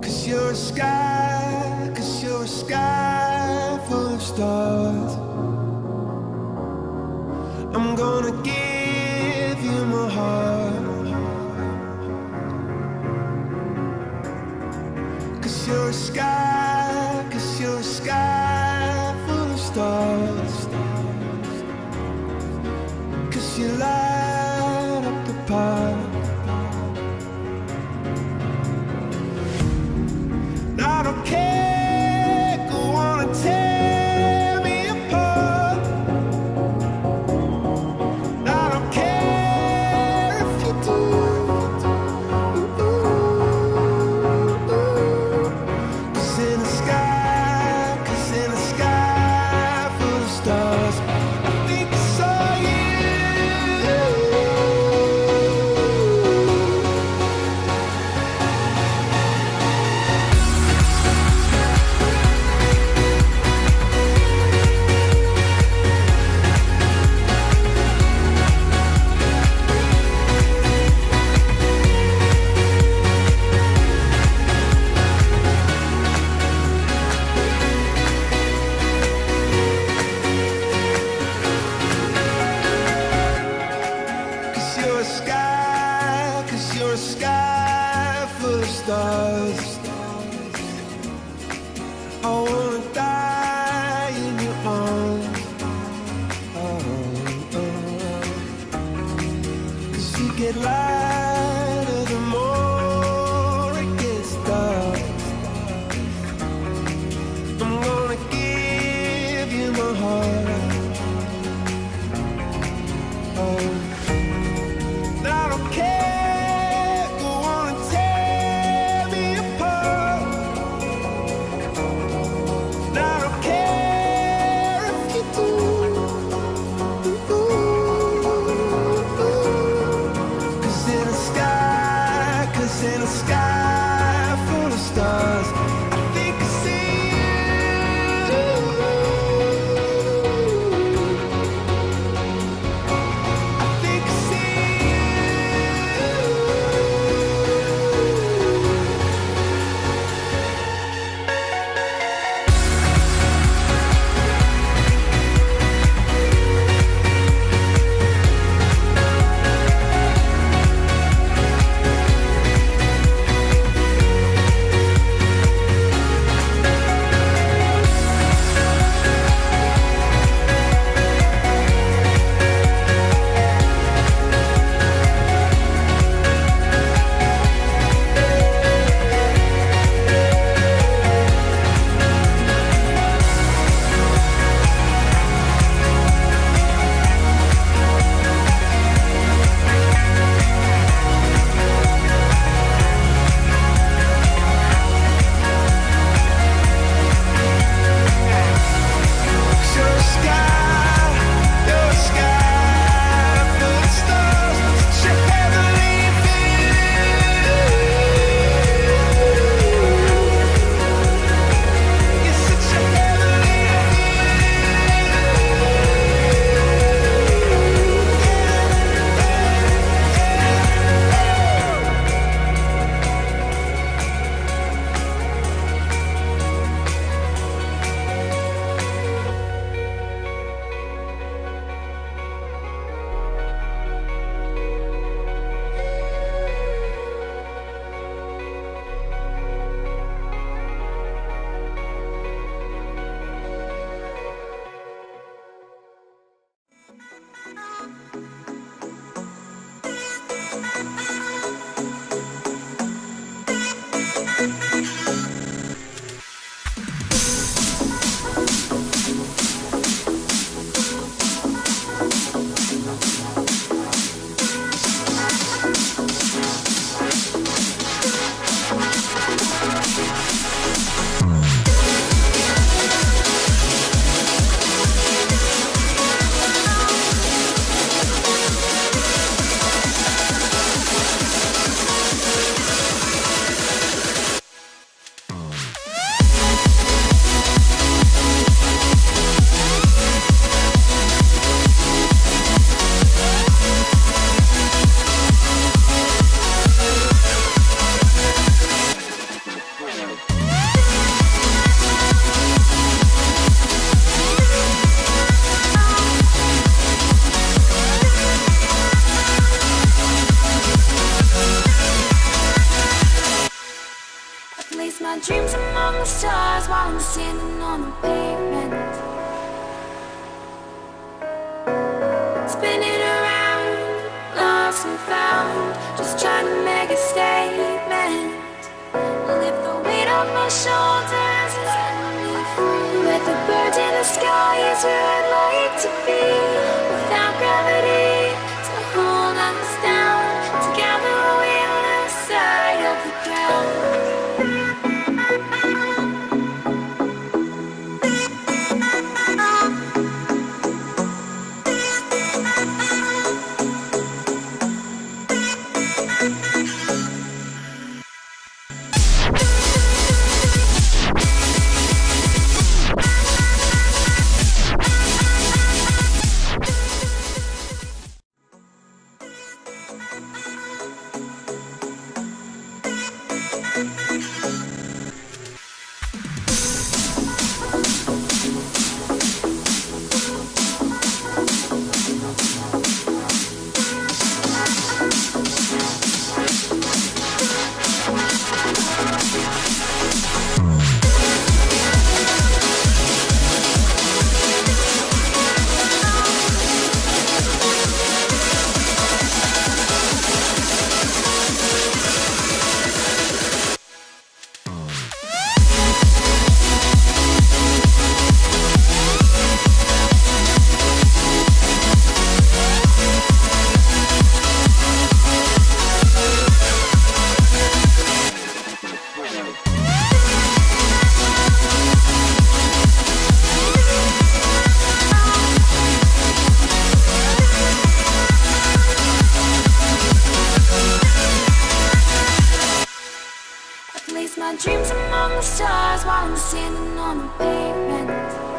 'Cause you're a sky full of stars. I'm gonna give you my heart. 'Cause you're a sky full of stars. 'Cause you light up the park. I don't care, go on and tear me apart. I don't care if you do. 'Cause in the sky full of stars, I think I saw you. Cause you're a sky full of stars. I wanna die in your arms. Oh, oh. 'Cause you get lighter the more it gets dark. I'm gonna give you my heart. Oh, I don't care, go on and tear me apart. I don't care if you do. 'Cause in Place my dreams among the stars while I'm standing on the pavement. Spinning around, lost and found, just trying to make a statement. Lift the weight off my shoulders and set me free. Let the birds in the sky is where I'd like to be. Without gravity to hold us down, together we'll lose sight of the ground. Place my dreams among the stars while I'm standing on the pavement.